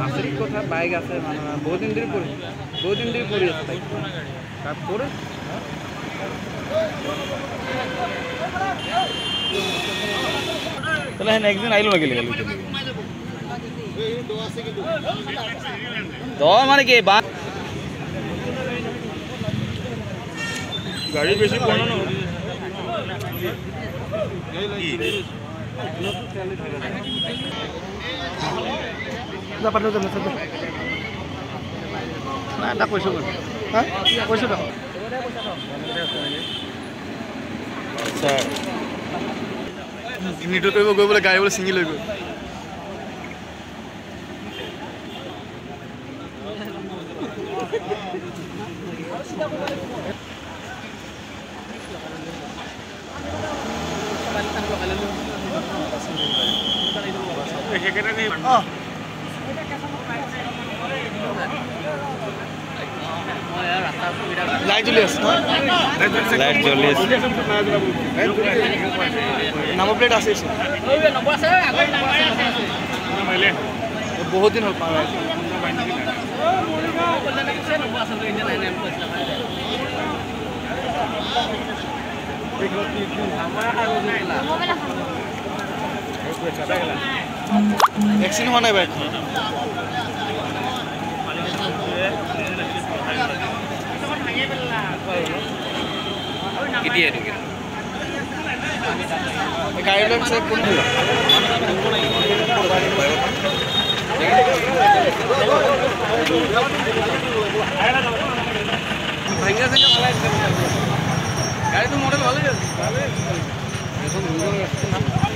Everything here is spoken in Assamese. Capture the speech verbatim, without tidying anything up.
আন্তরিক কথা বাইক আছে মানে বহুদিন ধরে পড়ি বহুদিন ধরে পড়ি আছে বাইক তারপরে তাহলে হ্যাঁ একদিন আইলো না গেলে গেল দোয়া মানে কি বা গাড়ি বেশি পড়ো না dapat lu dapat satu. Nah, ada kuis juga. Hah? Kuis juga. Sir. Ini tuh gue boleh gaya boleh singgil lagi. Oh. Light Julius. Light Julius. Number plate আছে এসে। বহুত দিন হল পাওয়া। ভ্যাকসিন হোৱা নাই বাইক কেতিয়া এইটো গাইডলাইন চেক কোন দিলা ভাইঙ্গা থেকে ভালো গাড়ি তো মডেল ভালোই আছে ভালো এখন